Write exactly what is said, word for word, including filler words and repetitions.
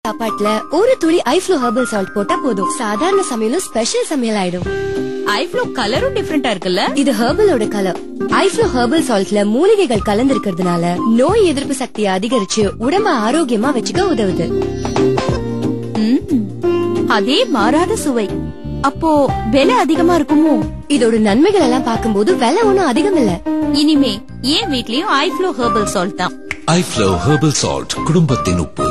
சாப்பாட்டுல ஒரு துளி i-FLO Herbal Salt போட்டா போதும். சாதாரண சமையலும் ஸ்பெஷல் சமையல் ஆயிடும். i-FLO கலரும் டிஃபரெண்டா இருக்குல்ல? இது ஹெர்பலோட கலர். i-FLO Herbal Saltல மூலிகைகள் கலந்திருக்கிறதுனால நோய் எதிர்ப்பு சக்தியை அதிகரிச்சு உடம்ப ஆரோக்கியமா வச்சுக்க உதவுது. அதே மாறாத சுவை. அப்போ விலை அதிகமா இருக்குமோ? இதோட நன்மைகள் எல்லாம் பாக்கும்போது விலை ஒன்னும் அதிகம் இல்ல. இனிமே ஏன் வீட்லயும் i-FLO Herbal Salt தான். i-FLO Herbal Salt, குடும்பத்தின் உப்பு.